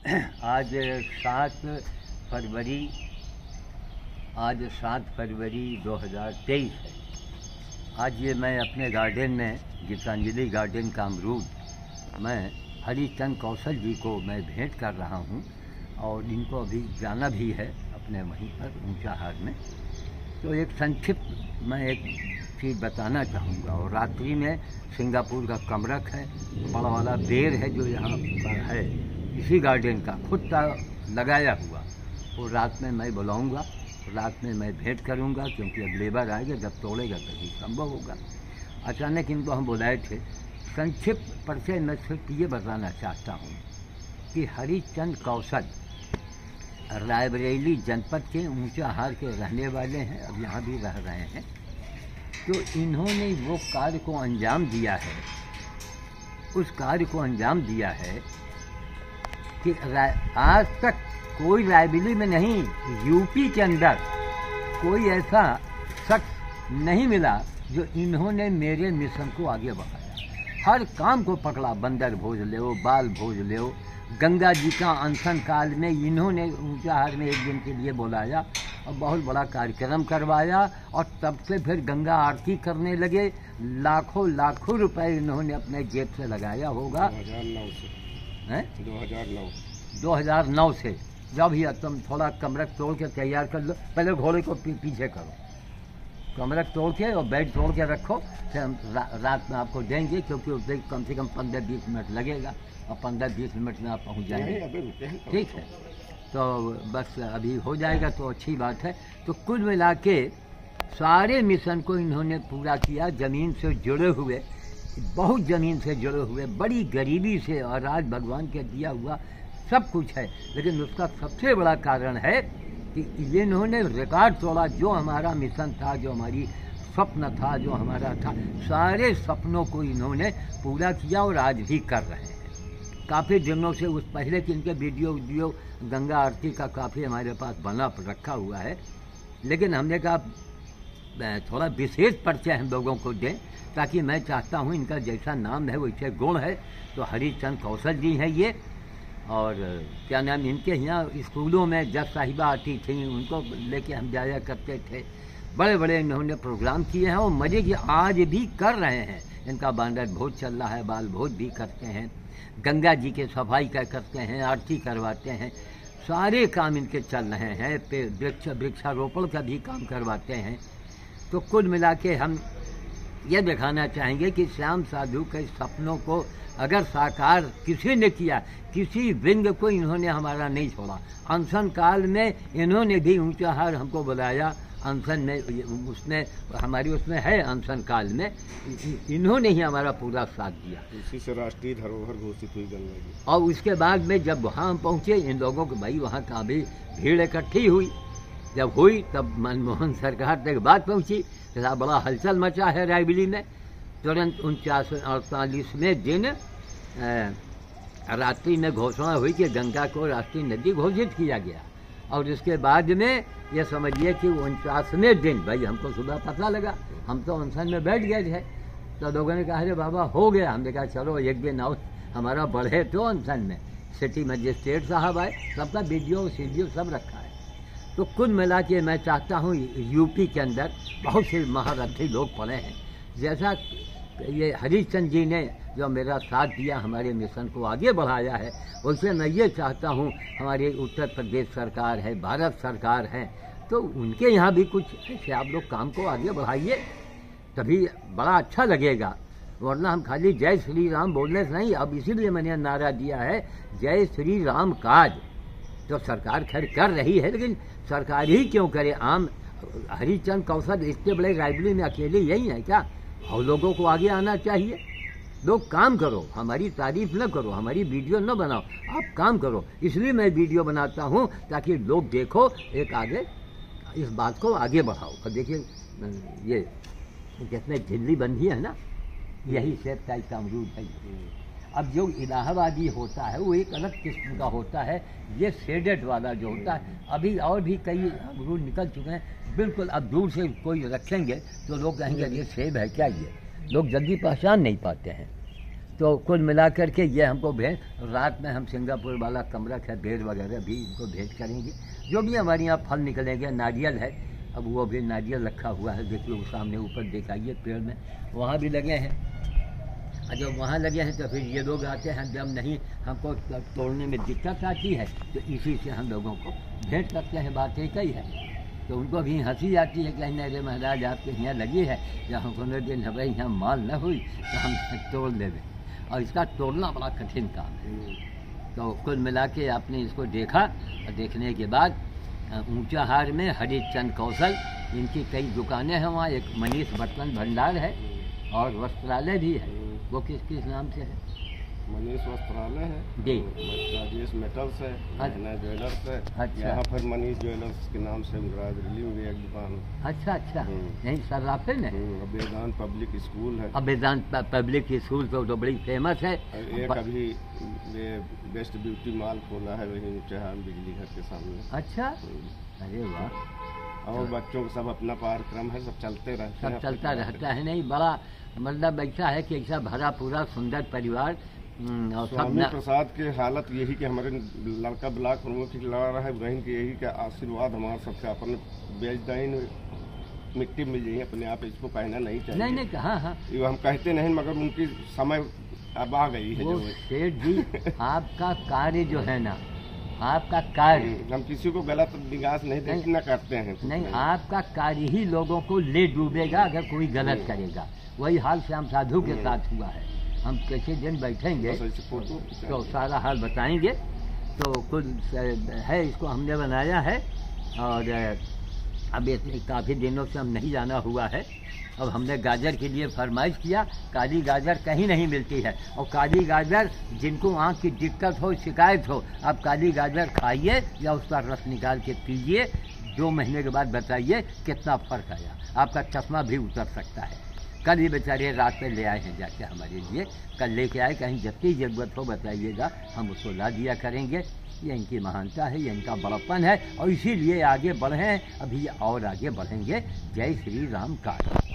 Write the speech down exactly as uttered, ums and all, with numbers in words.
आज सात फरवरी आज सात फरवरी दो हज़ार तेईस है। आज ये मैं अपने गार्डन में गीतांजलि गार्डन का अमरूद मैं हरिचंद कौशल जी को मैं भेंट कर रहा हूँ और इनको अभी जाना भी है अपने वहीं पर ऊंचाहार में। तो एक संक्षिप्त मैं एक चीज़ बताना चाहूँगा। और रात्रि में सिंगापुर का कमरक है, बड़ा वाला बेर है जो यहाँ पर है इसी गार्डन का, खुद का लगाया हुआ। वो रात में मैं बुलाऊँगा, रात में मैं भेंट करूँगा, क्योंकि अब लेबर आएगा, जब तोड़ेगा तभी संभव होगा। अचानक इनको हम बुलाए थे। संक्षिप्त परिचय मैं सिर्फ ये बताना चाहता हूँ कि हरिचंद कौशल रायबरेली जनपद के ऊंचाहार के रहने वाले हैं, अब यहाँ भी रह रहे हैं। तो इन्होंने वो कार्य को अंजाम दिया है, उस कार्य को अंजाम दिया है कि आज तक कोई रायबरेली में नहीं, यूपी के अंदर कोई ऐसा शख्स नहीं मिला जो इन्होंने मेरे मिशन को आगे बढ़ाया। हर काम को पकड़ा, बंदर भोज ले, बाल भोज ले, गंगा जी का अनशन काल में इन्होंने ऊंचाहार में एक दिन के लिए बुलाया और बहुत बड़ा कार्यक्रम करवाया। और तब से फिर गंगा आरती करने लगे। लाखों लाखों रुपए इन्होंने अपने जेब से लगाया होगा। दो हज़ार नौ से हैं? दो हज़ार नौ दो हज़ार नौ से। जब ही तुम थोड़ा कमरक तोड़ के तैयार कर लो, पहले घोड़े को पी, पीछे करो, कमरक तोड़ के और बेड तोड़ के रखो, फिर हम रा, रात में आपको देंगे, क्योंकि उससे कम से कम पंद्रह बीस मिनट लगेगा और पंद्रह बीस मिनट में आप पहुंच जाएंगे। ठीक है, तो बस अभी हो जाएगा तो अच्छी बात है। तो कुल मिला के सारे मिशन को इन्होंने पूरा किया। ज़मीन से जुड़े हुए, बहुत ज़मीन से जुड़े हुए, बड़ी गरीबी से, और आज भगवान के दिया हुआ सब कुछ है। लेकिन उसका सबसे बड़ा कारण है कि ये इन्होंने रिकॉर्ड तोड़ा। जो हमारा मिशन था, जो हमारी स्वप्न था, जो हमारा था, सारे सपनों को इन्होंने पूरा किया और आज भी कर रहे हैं। काफ़ी दिनों से उस पहले की इनके वीडियो वीडियो गंगा आरती का काफ़ी हमारे पास बना रखा हुआ है। लेकिन हमने कहा थोड़ा विशेष परिचय हम लोगों को दें, ताकि मैं चाहता हूँ इनका जैसा नाम है वैसे गुण है। तो हरिचंद कौशल जी हैं ये। और क्या नाम, इनके यहाँ स्कूलों में जज साहिबा आती थी, उनको लेके हम जाया करते थे। बड़े बड़े इन्होंने प्रोग्राम किए हैं और मज़े की आज भी कर रहे हैं। इनका बांदर भोज चल रहा है, बाल भोज भी करते हैं, गंगा जी के सफाई का करते हैं, आरती करवाते हैं, सारे काम इनके चल रहे हैं। पे वृक्ष वृक्षारोपण का भी काम करवाते हैं। तो कुल मिला के हम ये दिखाना चाहेंगे कि श्याम साधु के सपनों को अगर साकार किसी ने किया, किसी विंग को इन्होंने हमारा नहीं छोड़ा। अनशन काल में इन्होंने भी ऊंचाहार हमको बुलाया, अनशन में, उसमें हमारी उसमें है अनशन काल में, इन्होंने ही हमारा पूरा साथ दिया। इसी से राष्ट्रीय धरोहर घोषित हुई गंगा जी। और उसके बाद में जब वहाँ हम पहुँचे, इन लोगों को भाई वहाँ का भी भीड़ इकट्ठी हुई। जब हुई तब मनमोहन सरकार तक बात पहुँची, बड़ा हलचल मचा है रायबरेली में। तुरंत उनचास अड़तालीसवें दिन रात्रि में घोषणा हुई कि गंगा को राष्ट्रीय नदी घोषित किया गया। और उसके बाद में ये समझिए कि उनचासवें दिन, भाई हमको सुबह पता लगा, हम तो अनशन में बैठ गए थे। तो लोगों ने कहा अरे बाबा हो गया। हमने कहा चलो एक दिन आओ हमारा बढ़े तो अनशन में। सिटी मजिस्ट्रेट साहब आए, सबका वीडियो सीडियो सब रखा है। तो कुल मिला के मैं चाहता हूँ यूपी के अंदर बहुत से महारथी लोग पड़े हैं। जैसा ये हरिचंद जी ने जो मेरा साथ दिया, हमारे मिशन को आगे बढ़ाया है, उससे मैं ये चाहता हूँ हमारी उत्तर प्रदेश सरकार है, भारत सरकार है, तो उनके यहाँ भी कुछ ऐसे आप लोग काम को आगे बढ़ाइए, तभी बड़ा अच्छा लगेगा। वरना हम खाली जय श्री राम बोलने से नहीं। अब इसीलिए मैंने नारा दिया है जय श्री राम काज। तो सरकार खैर कर रही है, लेकिन सरकार ही क्यों करे। आम हरिचंद कौशल इतने बड़े रायबरेली में अकेले यही है क्या? और लोगों को आगे आना चाहिए। लोग काम करो, हमारी तारीफ न करो, हमारी वीडियो न बनाओ, आप काम करो। इसलिए मैं वीडियो बनाता हूँ ताकि लोग देखो, एक आगे इस बात को आगे बढ़ाओ। और देखिए ये जितने झिल्ली बंधी है ना, यही सेब टाइप का अमरूद है। अब जो इलाहाबादी होता है वो एक अलग किस्म का होता है। ये शेडेड वाला जो होता है, अभी और भी कई अमरूद निकल चुके हैं बिल्कुल। अब दूर से कोई रखेंगे तो लोग कहेंगे ये सेब है क्या? ये लोग जल्दी पहचान नहीं पाते हैं। तो कुल मिलाकर के ये हमको भेज, रात में हम सिंगापुर वाला कमरा है, बेड वगैरह भी इनको भेज करेंगे। जो भी हमारे यहाँ फल निकलेंगे, नारियल है, अब वो भी नारियल रखा हुआ है, देखिए वो सामने ऊपर दिखाइए पेड़ में, वहाँ भी लगे हैं। और जब वहाँ लगे हैं तो फिर ये लोग आते हैं, जब नहीं हमको तोड़ने में दिक्कत आती है तो इसी से हम लोगों को भेंट करते हैं। बात एक ही है, तो उनको भी हंसी आती है कि अरे महाराज आपके यहाँ लगी है, जब हम कोनो दिन हमारे यहाँ माल न हुई तो हम तोड़ लेंगे, और इसका तोड़ना बड़ा कठिन काम है। तो कुल मिला के आपने इसको देखा, और देखने के बाद ऊंचाहार में हरिचंद कौशल, इनकी कई दुकानें हैं वहाँ, एक मनीष बर्तन भंडार है और वस्त्रालय भी है। वो किस किस नाम से है? मनीष वस्त्रालय है जी, राजेश मेटल्स है, महना ज्वेलर्स है। अच्छा, यहाँ पर मनीष ज्वेलर्स के नाम से दिल्ली में भी एक दुकान है। अच्छा अच्छा, यहीं सर्राफे में। वेदांत पब्लिक स्कूल है। अब वेदांत पब्लिक स्कूल तो, तो बड़ी फेमस है। एक अभी ये बेस्ट ब्यूटी मॉल खोला है वहीं ऊंचाहार बिजली घर के सामने। अच्छा, अरे वाह। और बच्चों का सब अपना कार्यक्रम है, सब चलते रहते सब हैं, चलता रहता है। नहीं, बड़ा मतलब ऐसा है कि ऐसा भरा पूरा सुंदर परिवार। और स्वामी प्रसाद की हालत यही कि हमारे लड़का ब्लॉक प्रमुख लड़ा रहा है, बहन की यही का आशीर्वाद हमारा सबसे, अपन बेचदाइन मिट्टी मिल जाइए अपने आप, इसको कहना नहीं चाहिए। नहीं नहीं, हाँ हाँ, ये हम कहते नहीं, मगर उनकी समय अब आ गई है। वो सेठ जी, आपका कार्य जो है ना, आपका कार्य, हम किसी को गलत निगाह नहीं देखना करते हैं। नहीं, नहीं, आपका कार्य ही लोगों को ले डूबेगा अगर कोई गलत करेगा। वही हाल श्याम साधु के साथ हुआ है। हम किसी दिन बैठेंगे तो सारा हाल बताएंगे। तो कुछ है, इसको हमने बनाया है, और अब इसमें काफ़ी दिनों से हम नहीं जाना हुआ है। अब हमने गाजर के लिए फरमाइश किया, काली गाजर कहीं नहीं मिलती है, और काली गाजर जिनको आँख की दिक्कत हो, शिकायत हो, आप काली गाजर खाइए या उसका रस निकाल के पीजिए, दो महीने के बाद बताइए कितना फ़र्क आया, आपका चश्मा भी उतर सकता है। कल ही बेचारे रात में ले आए हैं जाके हमारे लिए, कल लेके आए, कहीं जितनी ज़रूरत हो बताइएगा, हम उसको ला दिया करेंगे। ये इनकी महानता है, ये इनका बड़प्पन है, और इसीलिए आगे बढ़े, अभी और आगे बढ़ेंगे। जय श्री राम का।